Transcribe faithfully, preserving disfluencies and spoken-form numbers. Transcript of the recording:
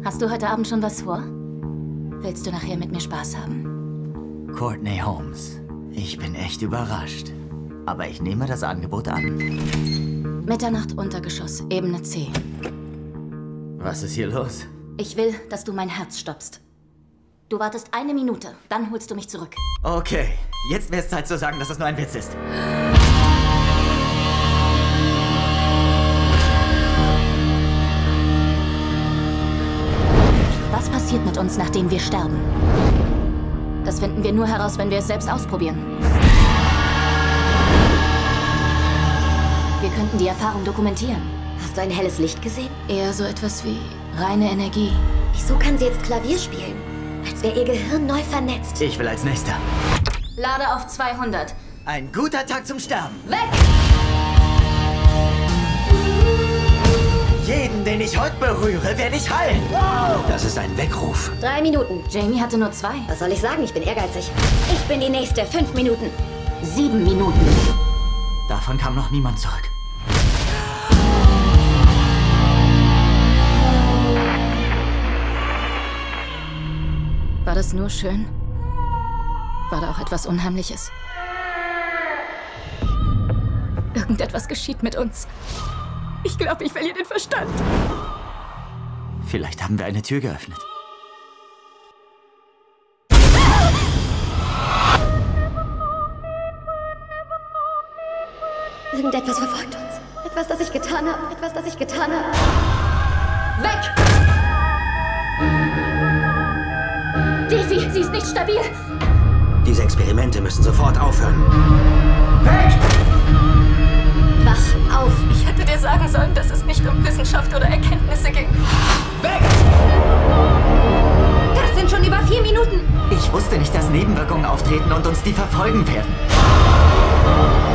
Hast du heute Abend schon was vor? Willst du nachher mit mir Spaß haben? Courtney Holmes, ich bin echt überrascht. Aber ich nehme das Angebot an. Mitternacht Untergeschoss, Ebene C. Was ist hier los? Ich will, dass du mein Herz stoppst. Du wartest eine Minute, dann holst du mich zurück. Okay, jetzt wäre es Zeit zu sagen, dass das nur ein Witz ist. Was passiert mit uns, nachdem wir sterben? Das finden wir nur heraus, wenn wir es selbst ausprobieren. Wir könnten die Erfahrung dokumentieren. Hast du ein helles Licht gesehen? Eher so etwas wie reine Energie. Wieso kann sie jetzt Klavier spielen? Als wäre ihr Gehirn neu vernetzt. Ich will als Nächster. Lade auf zweihundert. Ein guter Tag zum Sterben. Weg! Jeden, den ich heute berühre, werde ich heilen. Wow. Das ist ein Weckruf. Drei Minuten. Jamie hatte nur zwei. Was soll ich sagen? Ich bin ehrgeizig. Ich bin die Nächste. Fünf Minuten. Sieben Minuten. Davon kam noch niemand zurück. War das nur schön? War da auch etwas Unheimliches? Irgendetwas geschieht mit uns. Ich glaube, ich verliere den Verstand. Vielleicht haben wir eine Tür geöffnet. Irgendetwas verfolgt uns. Etwas, das ich getan habe. Etwas, das ich getan habe. Weg! Davy, sie ist nicht stabil. Diese Experimente müssen sofort aufhören. Weg! Wach auf. Ich hätte dir sagen sollen, dass es nicht um Wissenschaft oder Erkenntnisse ging. Weg! Das sind schon über vier Minuten. Ich wusste nicht, dass Nebenwirkungen auftreten und uns die verfolgen werden.